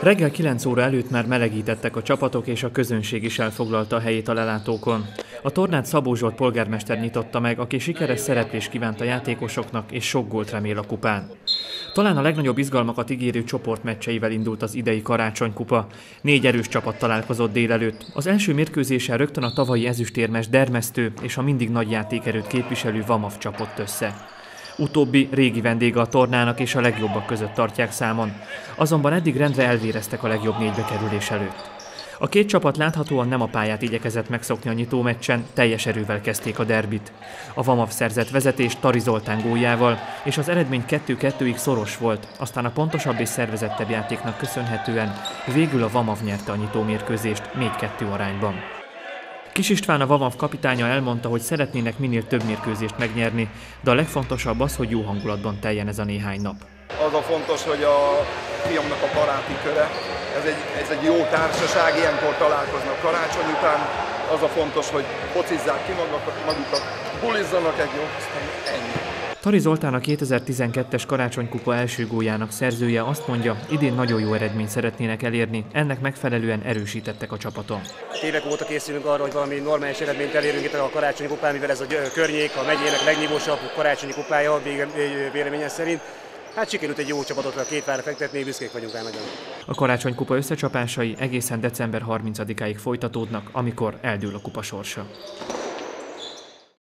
Reggel 9 óra előtt már melegítettek a csapatok, és a közönség is elfoglalta a helyét a lelátókon. A tornát Szabó Zsolt polgármester nyitotta meg, aki sikeres szereplést kívánt a játékosoknak, és sok gólt remél a kupán. Talán a legnagyobb izgalmakat ígérő csoportmeccseivel indult az idei karácsonykupa. 4 erős csapat találkozott délelőtt. Az első mérkőzésen rögtön a tavalyi ezüstérmes Dermesztő és a mindig nagy játékerőt képviselő Vamaf csapott össze. Utóbbi régi vendége a tornának, és a legjobbak között tartják számon. Azonban eddig rendre elvéreztek a legjobb 4-be kerülés előtt. A két csapat láthatóan nem a pályát igyekezett megszokni a nyitómeccsen, teljes erővel kezdték a derbit. A Vamaf szerzett vezetést Tari Zoltán góljával, és az eredmény 2-2-ig szoros volt, aztán a pontosabb és szervezettebb játéknak köszönhetően végül a Vamaf nyerte a nyitómérkőzést 4-2 arányban. Kis István, a Vamaf kapitánya elmondta, hogy szeretnének minél több mérkőzést megnyerni, de a legfontosabb az, hogy jó hangulatban teljen ez a néhány nap. Az a fontos, hogy a fiamnak a baráti köre, ez egy jó társaság, ilyenkor találkoznak karácsony után. Az a fontos, hogy focizzák ki magukat, bulizzanak egy jót, aztán ennyi. Tari Zoltán, a 2012-es karácsonykupa első góljának szerzője, azt mondja, idén nagyon jó eredményt szeretnének elérni, ennek megfelelően erősítettek a csapaton. Évek óta készülünk arra, hogy valami normális eredményt elérünk itt a karácsonyi kupán, mivel ez a környék a megyének legnívósabb karácsonyi kupája véleményem szerint. Hát sikerült egy jó csapatot a két várra fektetni, büszkék vagyunk rá nagyon. A karácsonykupa összecsapásai egészen december 30-áig folytatódnak, amikor eldől a kupa sorsa.